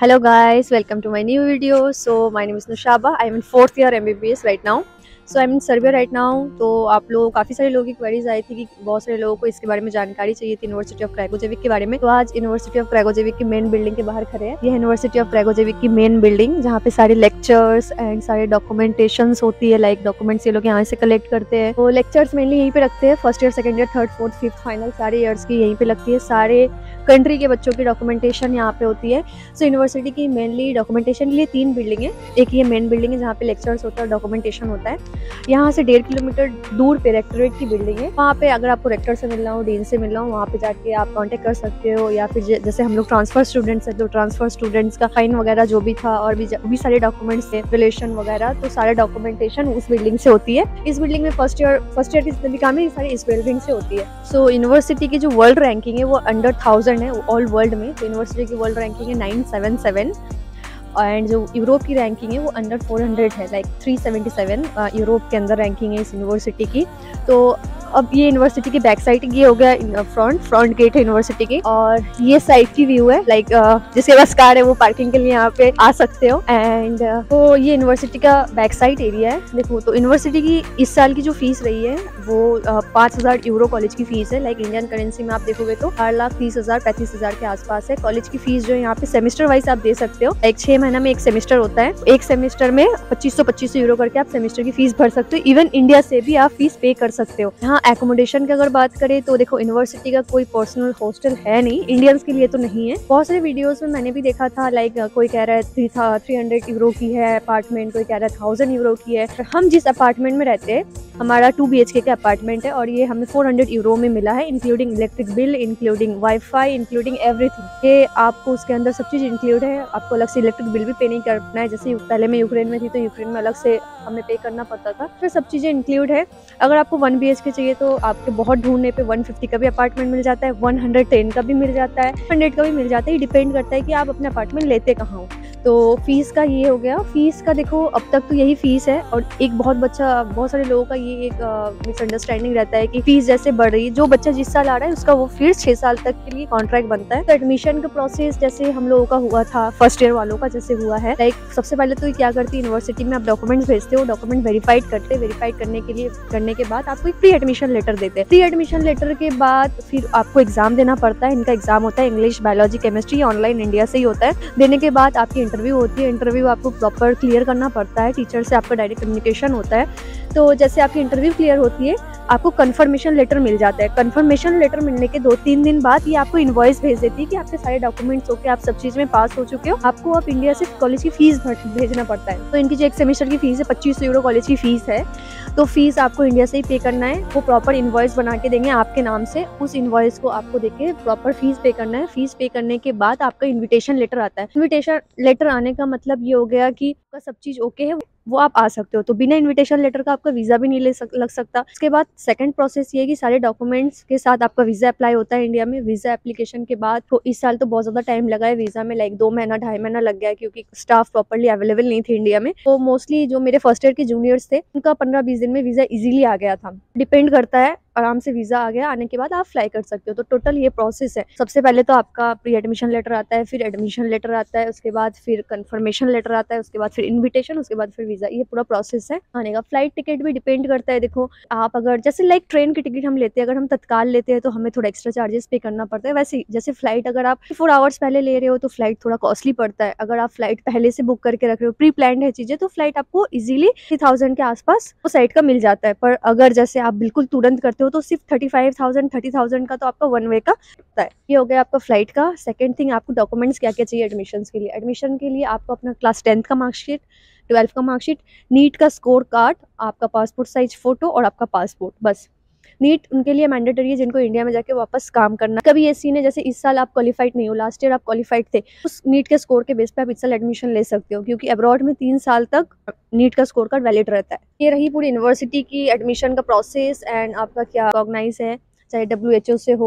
Hello guys, welcome to my new video. So my name is Nushaba. I am in 4th year MBBS right now. So I am in Serbia right now. तो आप लोग काफ़ी सारे लोगों की queries आई थी कि बहुत सारे लोगों को इसके बारे में जानकारी चाहिए थी, यूनिवर्सिटी ऑफ क्राइगोजेविक के बारे में। तो आज यूनिवर्सिटी ऑफ क्राइगोजेविक की मेन बिल्डिंग के बाहर खड़े हैं। यह यूनिवर्सिटी ऑफ क्राइगोजेविक की मेन बिल्डिंग जहाँ पे सारे लेक्चर्स एंड सारे डॉक्यूमेंटेशन होती है, लाइक डॉक्यूमेंट्स ये लोग यहाँ से कलेक्ट करते हैं। तो लेक्चर्स मेनली यहीं पे रखते हैं, first year, second year, third, fourth, fifth, final सारे ईयर्स की यहीं पे लगती है। सारे कंट्री के बच्चों की डॉक्यूमेंटेशन यहाँ पे होती है। सो यूनिवर्सिटी की मेनली डॉक्यूमेंटेशन के लिए 3 बिल्डिंग है। एक ये मेन बिल्डिंग है जहाँ पे लेक्चर्स होता है और डॉक्यूमेंटेशन होता है। यहाँ से 1.5 किलोमीटर दूर पे रेक्टोरेट की बिल्डिंग है। वहाँ पे अगर आपको रेक्टर से मिलना हो, डीन से मिलना हो, वहाँ पे जाके आप कांटेक्ट कर सकते हो। या फिर जैसे हम लोग ट्रांसफर स्टूडेंट्स हैं तो ट्रांसफर स्टूडेंट्स का फाइन वगैरह जो भी था और भी सारे डॉक्यूमेंट्स थे, रिलेशन वगैरह, तो सारे डॉक्यूमेंटेशन उस बिल्डिंग से होती है। इस बिल्डिंग में फर्स्ट ईयर की जितने भी काम है सारे इस बिल्डिंग से होती है। सो यूनिवर्सिटी की जो वर्ल्ड रैंकिंग है वो अंडर 1000 है ऑल वर्ल्ड में। तो यूनिवर्सिटी की वर्ल्ड रैंकिंग है 977 एंड जो यूरोप की रैंकिंग है वो अंडर 400 है, लाइक 377 यूरोप के अंदर रैंकिंग है इस यूनिवर्सिटी की। तो अब ये यूनिवर्सिटी की बैक साइड ये हो गया फ्रंट गेट है यूनिवर्सिटी की, और ये साइड की व्यू है, लाइक जिसके पास कार है वो पार्किंग के लिए यहाँ पे आ सकते हो। एंड तो ये यूनिवर्सिटी का बैक साइड एरिया है। देखो तो यूनिवर्सिटी की इस साल की जो फीस रही है वो 5000 यूरो कॉलेज की फीस है। लाइक इंडियन करेंसी में आप देखोगे तो 4,30,000-35,000 के आसपास है। कॉलेज की फीस जो है यहाँ पे सेमेस्टर वाइज आप दे सकते हो। एक 6 महीना में एक सेमेस्टर होता है। एक सेमेस्टर में 2500 यूरो करके आप सेमेस्टर की फीस भर सकते हो। इवन इंडिया से भी आप फीस पे कर सकते हो। यहाँ एकोमोडेशन की अगर बात करें तो देखो यूनिवर्सिटी का कोई पर्सनल हॉस्टल है नहीं, इंडियंस के लिए तो नहीं है। बहुत सारे वीडियोस में मैंने भी देखा था, लाइक कोई कह रहा है 300 यूरो की है अपार्टमेंट, कोई कह रहा है 1000 यूरो की है। हम जिस अपार्टमेंट में रहते हैं हमारा 2 BHK का अपार्टमेंट है और ये हमें 400 यूरो में मिला है, including electric bill, including wifi, including everything. ये आपको उसके अंदर सब चीज इंक्लूड है। आपको अलग से इलेक्ट्रिक बिल भी पे नहीं करना है। जैसे पहले मैं यूक्रेन में थी तो यूक्रेन में अलग से हमें पे करना पड़ता था, फिर सब चीजें इंक्लूड है। अगर आपको 1 BHK चाहिए तो आपके बहुत ढूंढने पे 150 का भी अपार्टमेंट मिल जाता है, 110 का भी मिल जाता है, 100 का भी मिल जाता है। डिपेंड करता है कि आप अपने अपार्टमेंट लेते कहाँ हो। तो फीस का ये हो गया। फीस का देखो अब तक तो यही फीस है, और एक बहुत सारे लोगों का ये एक मिसअंडरस्टैंडिंग रहता है कि फीस जैसे बढ़ रही है, जो बच्चा जिस साल आ रहा है उसका वो फिर 6 साल तक के लिए कॉन्ट्रैक्ट बनता है। तो एडमिशन का प्रोसेस जैसे हम लोगों का हुआ था, फर्स्ट ईयर वालों का जैसे हुआ है, लाइक सबसे पहले तो क्या करती है यूनिवर्सिटी में आप डॉक्यूमेंट्स भेजते हो, डॉक्यूमेंट वेरीफाइड करने के बाद आपको एक प्री एडमिशन लेटर देते हैं। प्री एडमिशन लेटर के बाद फिर आपको एग्जाम देना पड़ता है। इनका एग्जाम होता है English, biology, chemistry, online India से ही होता है। देने के बाद आपकी इंटरव्यू होती है। इंटरव्यू आपको प्रॉपर क्लियर करना पड़ता है, टीचर से आपका डायरेक्ट कम्युनिकेशन होता है। तो जैसे आपकी इंटरव्यू क्लियर होती है आपको कंफर्मेशन लेटर मिल जाता है। कंफर्मेशन लेटर मिलने के 2-3 दिन बाद ये आपको इनवॉइस भेज देती है कि आपके सारे डॉक्यूमेंट्स होके आप सब चीज में पास हो चुके हो। आपको अब इंडिया से कॉलेज की फीस भेजना पड़ता है। तो इनकी जो एक सेमेस्टर की फीस है 2500 यूरो कॉलेज की फीस है। तो फीस आपको इंडिया से ही पे करना है। वो प्रॉपर इनवॉइस बना के देंगे आपके नाम से, उस इनवॉइस को आपको देके प्रॉपर फीस पे करना है। फीस पे करने के बाद आपका इन्विटेशन लेटर आता है। इन्विटेशन लेटर आने का मतलब ये हो गया कि आपका सब चीज ओके है, वो आप आ सकते हो। तो बिना इनविटेशन लेटर का आपका वीजा भी नहीं लग सकता। उसके बाद सेकंड प्रोसेस ये है कि सारे डॉक्यूमेंट्स के साथ आपका वीजा अप्लाई होता है इंडिया में। वीजा एप्लीकेशन के बाद तो इस साल तो बहुत ज्यादा टाइम लगा है वीजा में, लाइक 2 महीना 2.5 महीना लग गया, क्योंकि स्टाफ प्रॉपरली अवेलेबल नहीं थे इंडिया में। तो मोस्टली जो मेरे फर्स्ट ईयर के जूनियर्स थे उनका 15-20 दिन में वीजा इजीली आ गया था। डिपेंड करता है, आराम से वीजा आ गया, आने के बाद आप फ्लाई कर सकते हो। तो टोटल ये प्रोसेस है। सबसे पहले तो आपका प्री एडमिशन लेटर आता है, फिर एडमिशन लेटर आता है, उसके बाद फिर कंफर्मेशन लेटर आता है, उसके बाद फिर इन्विटेशन, उसके बाद फिर वीजा। ये पूरा प्रोसेस है आने का। फ्लाइट टिकट भी डिपेंड करता है। देखो आप अगर जैसे लाइक ट्रेन की टिकट हम लेते हैं, अगर हम तत्काल लेते हैं तो हमें थोड़ा एक्स्ट्रा चार्जेस पे करना पड़ता है। वैसे जैसे फ्लाइट अगर आप 4 आवर्स पहले ले रहे हो तो फ्लाइट थोड़ा कॉस्टली पड़ता है। अगर आप फ्लाइट पहले से बुक करके रख रहे हो, प्री प्लान्ड है चीजें, तो फ्लाइट आपको इजीली 3000 के आसपास वो साइड का मिल जाता है। पर अगर जैसे आप बिल्कुल तुरंत करते हो तो सिर्फ 30,000 का तो आपका 1 वे का होता है। ये हो गया आपका फ्लाइट का। सेकंड थिंग, आपको डॉक्यूमेंट्स क्या क्या चाहिए एडमिशन के लिए। एडमिशन के लिए आपको अपना क्लास 10th का मार्कशीट, 12th का मार्कशीट, नीट का स्कोर कार्ड, आपका पासपोर्ट साइज फोटो और आपका पासपोर्ट, बस। नीट उनके लिए मैंडेटरी है जिनको इंडिया में जाके वापस काम करना। कभी ये सीन है जैसे इस साल आप क्वालिफाइड नहीं हो, लास्ट ईयर आप क्वालिफाइड थे, उस नीट के स्कोर के बेस पे आप इस साल एडमिशन ले सकते हो, क्योंकि अब्रॉड में 3 साल तक नीट का स्कोर कार्ड वैलिड रहता है। ये रही पूरी यूनिवर्सिटी की एडमिशन का प्रोसेस। एंड आपका क्या ऑर्गेनाइज है, चाहे WHO से हो,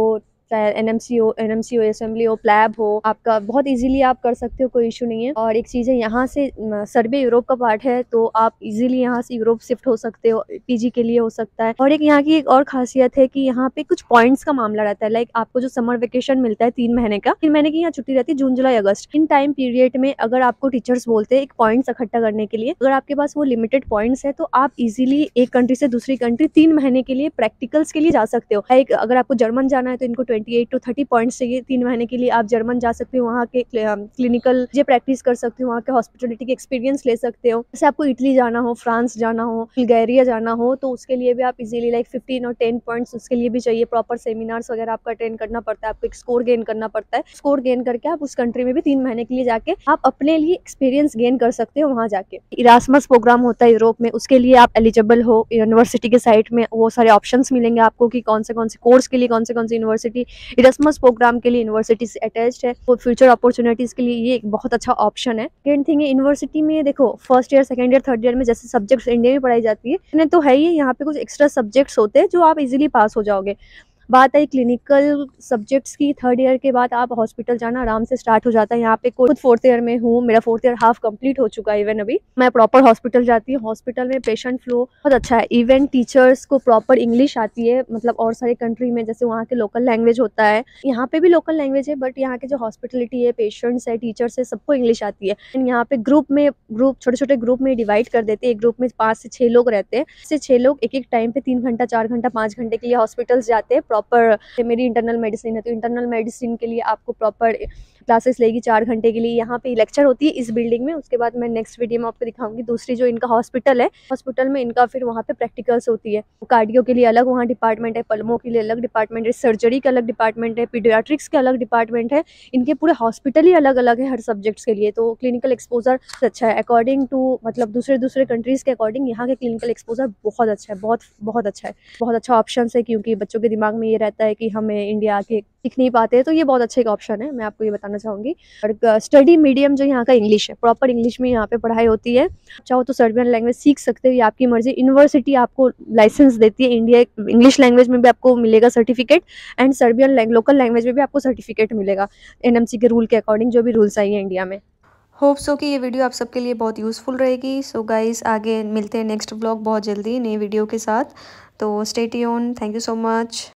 चाहे एनएमसी हो, असेंबली हो, प्लैब हो, आपका बहुत इजीली आप कर सकते हो, कोई इशू नहीं है। और एक चीज़ है, यहाँ से सर्बिया यूरोप का पार्ट है, तो आप इजीली यहाँ से यूरोप शिफ्ट हो सकते हो, पीजी के लिए हो सकता है। और एक यहाँ की एक और खासियत है कि यहाँ पे कुछ पॉइंट्स का मामला रहता है। लाइक आपको जो समर वेकेशन मिलता है 3 महीने का, 3 महीने की यहाँ छुट्टी रहती है, जून जुलाई अगस्त। इन टाइम पीरियड में अगर आपको टीचर्स बोलते हैं एक पॉइंट्स इकट्ठा करने के लिए, अगर आपके पास वो लिमिटेड पॉइंट्स है तो आप इजीली एक कंट्री से दूसरी कंट्री 3 महीने के लिए प्रैक्टिकल्स के लिए जा सकते हो। लाइक अगर आपको जर्मन जाना है तो इनको 28 to 30 पॉइंट्स चाहिए, 3 महीने के लिए आप जर्मन जा सकते हो, वहाँ के क्लिनिकल ये प्रैक्टिस कर सकते हो, वहाँ के हॉस्पिटलिटी के एक्सपीरियंस ले सकते हो। जैसे आपको इटली जाना हो, फ्रांस जाना हो, बुल्गारिया जाना हो, तो उसके लिए भी आप इजीली लाइक 15 और 10 पॉइंट्स उसके लिए भी चाहिए। प्रॉपर सेमिनार्स वगैरह आपका अटेंड करना पड़ता है, आपको एक स्कोर गेन करना पड़ता है। स्कोर गेन करके आप उस कंट्री में भी 3 महीने के लिए जाके आप अपने लिए एक्सपीरियंस गेन कर सकते हो वहाँ जाके। इरास्मस प्रोग्राम होता है यूरोप में, उसके लिए आप एलिजिबल हो। यूनिवर्सिटी के साइट में वो सारे ऑप्शंस मिलेंगे आपको कि कौन से कोर्स के लिए कौन से यूनिवर्सिटी इरास्मस प्रोग्राम के लिए यूनिवर्सिटी से अटैच्ड है। वो फ्यूचर अपॉर्चुनिटीज के लिए ये एक बहुत अच्छा ऑप्शन है। सेकेंड थिंग है, यूनिवर्सिटी में देखो first year, second year, third year में जैसे सब्जेक्ट्स इंडिया में पढ़ाई जाती है तो है ही, यहाँ पे कुछ एक्स्ट्रा सब्जेक्ट्स होते हैं जो आप इजीली पास हो जाओगे। बात है क्लिनिकल सब्जेक्ट्स की, थर्ड ईयर के बाद आप हॉस्पिटल जाना आराम से स्टार्ट हो जाता है। यहाँ पे खुद फोर्थ ईयर में हूँ, मेरा फोर्थ ईयर हाफ कंप्लीट हो चुका है। इवन अभी मैं प्रॉपर हॉस्पिटल जाती हूँ, हॉस्पिटल में पेशेंट फ्लो बहुत अच्छा है। इवन टीचर्स को प्रॉपर इंग्लिश आती है, मतलब और सारे कंट्री में जैसे वहाँ के लोकल लैंग्वेज होता है, यहाँ पे भी लोकल लैंग्वेज है, बट यहाँ के जो हॉस्पिटलिटी है, पेशेंट्स है, टीचर्स है, सबको इंग्लिश आती है। यहाँ पे ग्रुप छोटे छोटे ग्रुप में डिवाइड कर देते हैं। एक ग्रुप में 5 से 6 लोग रहते हैं, से 6 लोग एक एक टाइम पे 3 घंटा, 4 घंटा, 5 घंटे के लिए हॉस्पिटल्स जाते हैं। प्रॉपर मेरी इंटरनल मेडिसिन है तो इंटरनल मेडिसिन के लिए आपको प्रॉपर क्लासेस लेगी 4 घंटे के लिए। यहाँ पे लेक्चर होती है इस बिल्डिंग में। उसके बाद मैं नेक्स्ट वीडियो में आपको दिखाऊंगी दूसरी जो इनका हॉस्पिटल है, हॉस्पिटल में इनका फिर वहाँ पे प्रैक्टिकल्स होती है। कार्डियो के लिए अलग वहाँ डिपार्टमेंट है, पल्मो के लिए अलग डिपार्टमेंट है, सर्जरी का अलग डिपार्टमेंट है, पीडियाट्रिक्स का अलग डिपार्टमेंट है। इनके पूरे हॉस्पिटल ही अलग अलग है हर सब्जेक्ट्स के लिए। तो क्लिनिकल एक्सपोजर अच्छा है अकॉर्डिंग टू, मतलब दूसरे कंट्रीज के अकॉर्डिंग यहाँ के क्लिनिकल एक्सपोजर बहुत अच्छा है, बहुत अच्छा है, बहुत अच्छा ऑप्शन है। क्योंकि बच्चों के दिमाग में ये रहता है कि हमें इंडिया आके सीख नहीं पाते, तो ये बहुत अच्छा एक ऑप्शन है, मैं आपको ये बताना चाहूँगी। और स्टडी मीडियम जो यहाँ का इंग्लिश है, प्रॉपर इंग्लिश में यहाँ पे पढ़ाई होती है। चाहो तो सर्बियन लैंग्वेज सीख सकते हो, ये आपकी मर्जी। यूनिवर्सिटी आपको लाइसेंस देती है, इंडिया इंग्लिश लैंग्वेज में भी आपको मिलेगा certificate, and Serbian local language में भी आपको सर्टिफिकेट मिलेगा एनएमसी के रूल के अकॉर्डिंग, जो भी रूल्स आई है इंडिया में। होप सो कि ये वीडियो आप सबके लिए बहुत यूज़फुल रहेगी। सो गाइस, आगे मिलते हैं नेक्स्ट ब्लॉग बहुत जल्दी नई वीडियो के साथ, तो stay tune. Thank you so much.